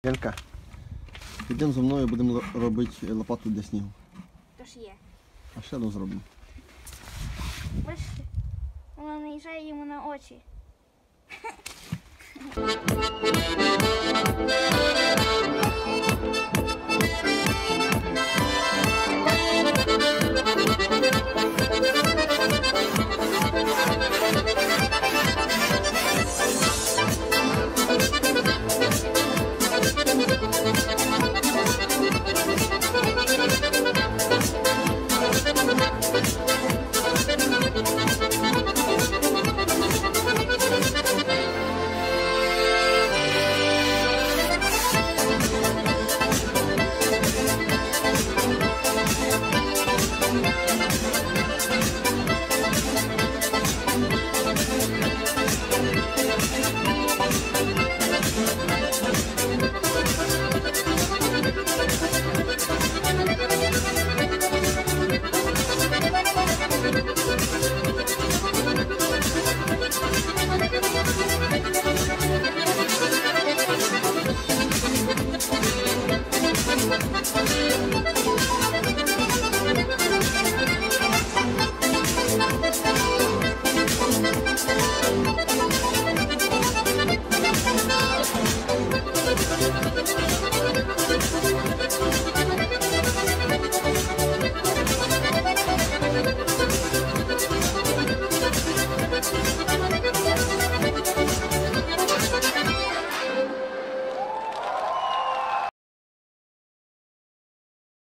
Янка, йдемо зі мною, будемо робити лопату для снігу. Тож є. А ще одну зробимо. Бачите, вона наїжджає йому на очі.